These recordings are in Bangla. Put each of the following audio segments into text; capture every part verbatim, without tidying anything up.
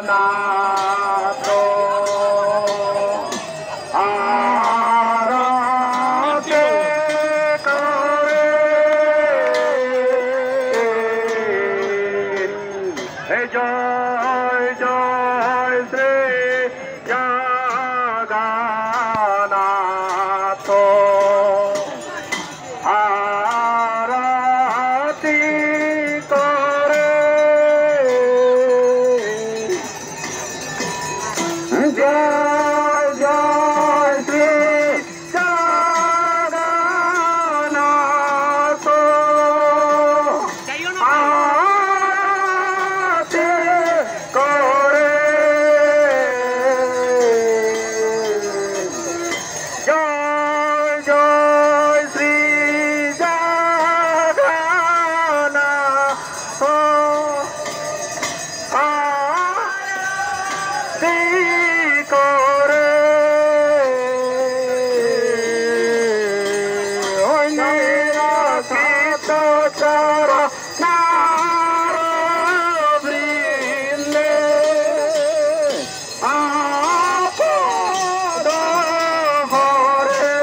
নাথ আরতি করে হে জয় জয় শ্রী জগন্নাথ আরতি করে জয় জয় শ্রী জগন্নাথ আরতি করে জয় জয় শ্রী জগন্নাথ আরতি করে ওই নিরাকিত চরণার বৃন্দে আপদ হরে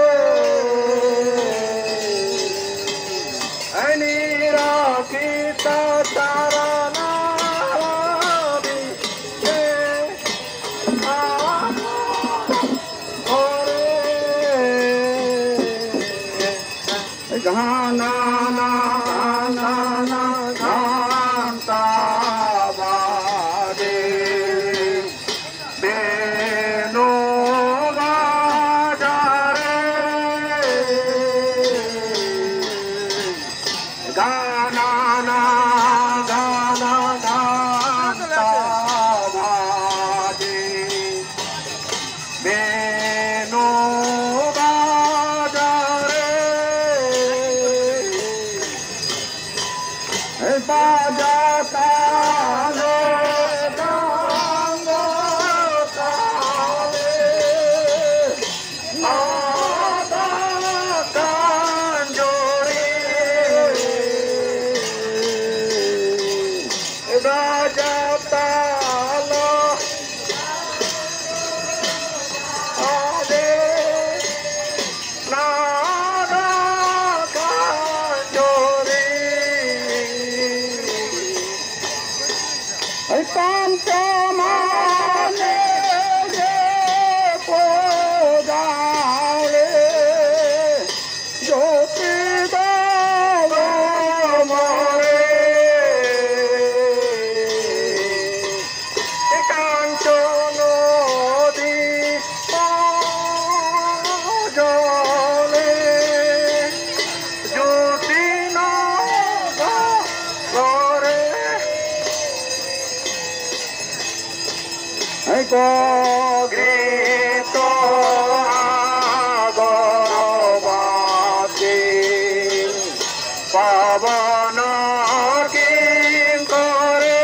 ওই নিরাকিত চরণার বৃন্দে গানা না না না গান্তা বাজে বেনো বাজারে গানা না গানা গান্তা বাজে বেনো বাজাতালে গাঙ্গতালে নাদা কাঞ্জরে বাজাতালো আদে নাদা কাঞ্জরে পঞ্চমানে যে পদালে জ্যোতি দেব মরে কাঞ্চন নদী জলে জ্যোতি নব করে গৃহীত আগরবাতি পাবন কিং করে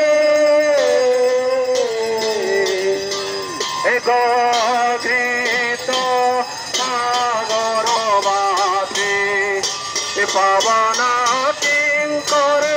গৃহীত আগরবাতি পাবন কিং করে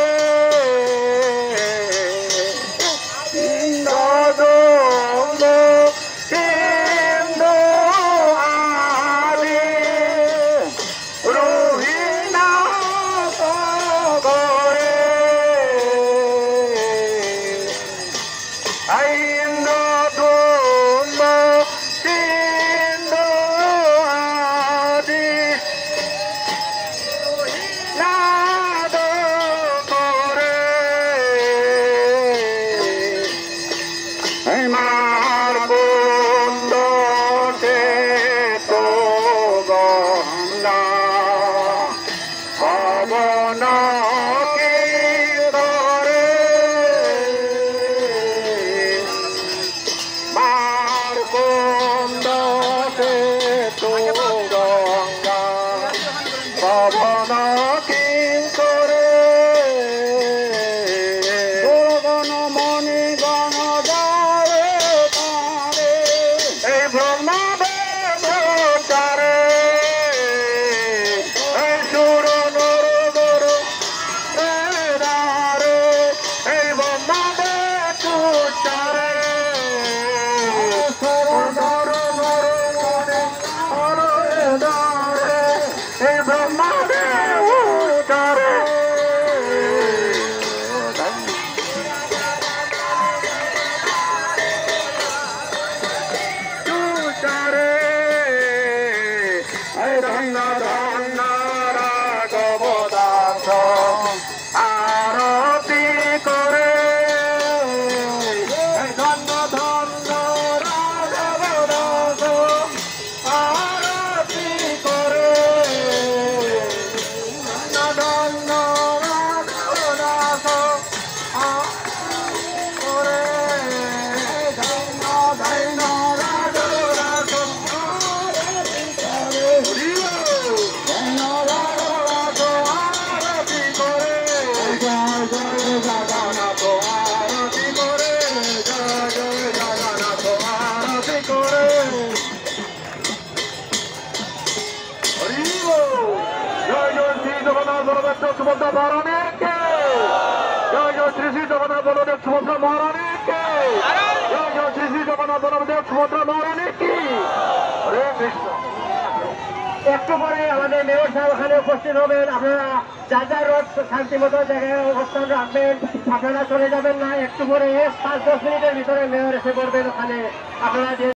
জগন্নাথ বলদেব সুভদ্রা মহারানীকে জয় জয় শ্রী শ্রী জগন্নাথ বলদেব সুভদ্রা মহারানীকে জয় জয় শ্রী শ্রী জগন্নাথ বলদেব সুভদ্রা মহারানী কি হরে কৃষ্ণ। একটু পরে আমাদের মেয়র সাহেব ওখানে উপস্থিত হবেন। আপনারা যার যার রোড শান্তি মতো জায়গায় অবস্থান রাখবেন, আপনারা চলে যাবেন না। একটু পরে পাঁচ দশ মিনিটের ভিতরে মেয়র এসে পড়বেন ওখানে। আপনারা